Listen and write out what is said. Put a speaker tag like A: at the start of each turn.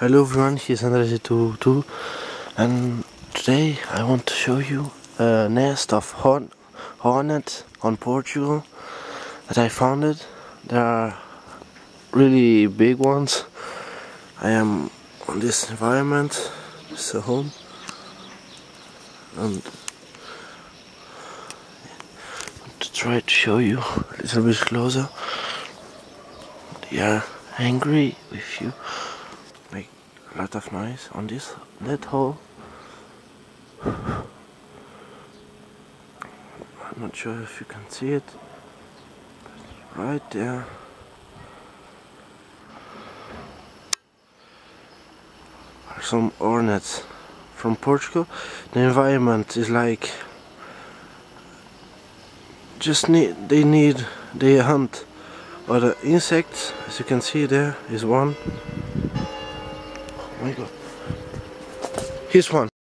A: Hello everyone, here's Andre22 and today I want to show you a nest of hornets on Portugal that I found it. There are really big ones. I am on this environment, this is a home, and I want to try to show you a little bit closer. They are angry with you. Make a lot of noise on that hole. I'm not sure if you can see it, but right there are some hornets from Portugal. The environment is like they hunt other insects. As you can see, there is one. Oh my god, here's one.